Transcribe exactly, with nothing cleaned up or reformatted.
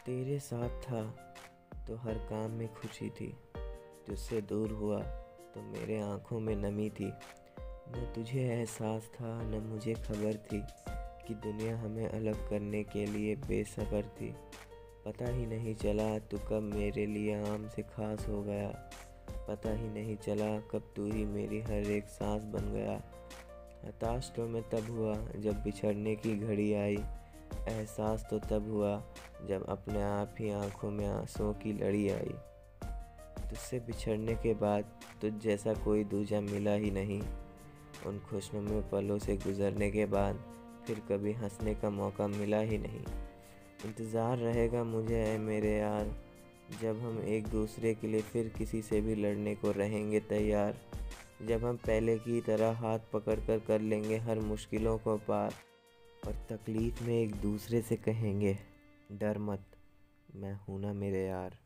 तेरे साथ था तो हर काम में खुशी थी, तुझसे दूर हुआ तो मेरे आँखों में नमी थी। न तुझे एहसास था न मुझे खबर थी कि दुनिया हमें अलग करने के लिए बेसब्र थी। पता ही नहीं चला तू कब मेरे लिए आम से खास हो गया, पता ही नहीं चला कब तू ही मेरी हर एक सांस बन गया। हताश तो मैं तब हुआ जब बिछड़ने की घड़ी आई, एहसास तो तब हुआ जब अपने आप ही आंखों में आंसुओं की लड़ी आई। तुझसे बिछड़ने के बाद तुझ जैसा कोई दूजा मिला ही नहीं, उन खुशनुमा पलों से गुजरने के बाद फिर कभी हंसने का मौका मिला ही नहीं। इंतज़ार रहेगा मुझे ऐ मेरे यार, जब हम एक दूसरे के लिए फिर किसी से भी लड़ने को रहेंगे तैयार, जब हम पहले की तरह हाथ पकड़ कर कर लेंगे हर मुश्किलों को पार, और तकलीफ़ में एक दूसरे से कहेंगे डर मत, मैं हूं ना मेरे यार।